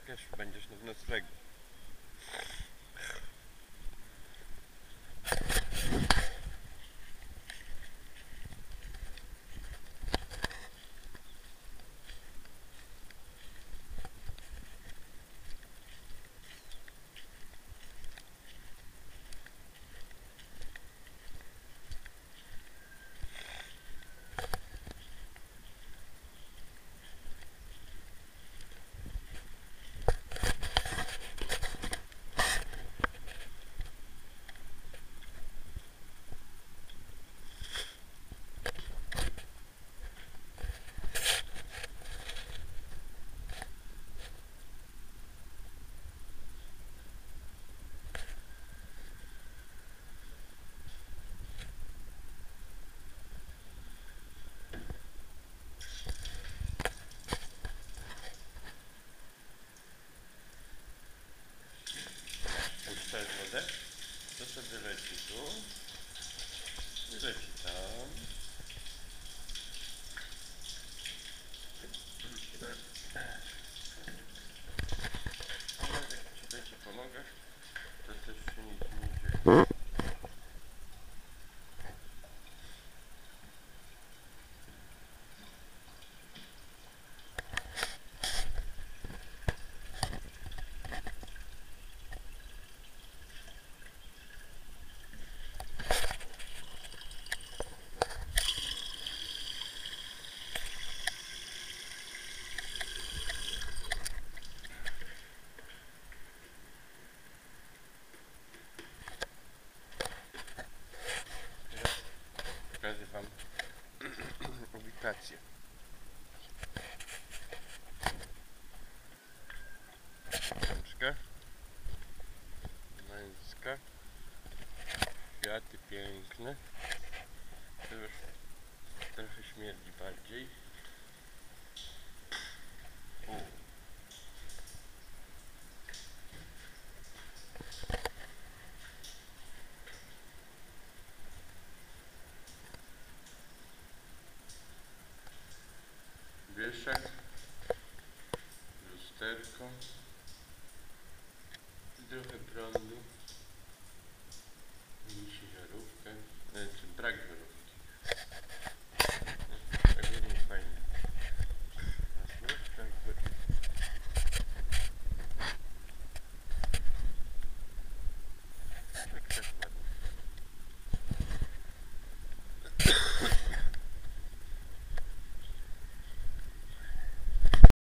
Wiesz, będziesz na noclegu. Puszczasz wodę, to sobie leci tu i leci tam. Jak ci pomogę, to też się nic nie dzieje. Pokażę wam ubikację. Rączka męska, kwiaty piękne. To już trochę śmierdzi bardziej. Wieszak.